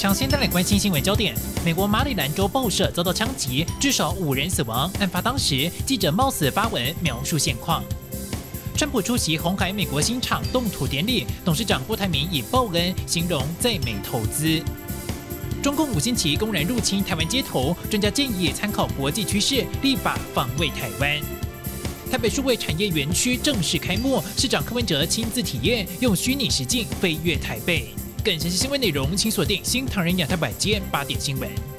抢先带来关心新闻焦点：美国马里兰州报社遭到枪击，至少5人死亡。案发当时，记者冒死发文描述现况。川普出席鸿海美国新厂动土典礼，董事长郭台铭以报恩形容在美投资。中共5星期公然入侵台湾街头，专家建议参考国际趋势，立法防卫台湾。台北数位产业园区正式开幕，市长柯文哲亲自体验，用虚拟实境飞越台北。更详细新闻内容，请锁定新唐人亚太晚间8点新闻。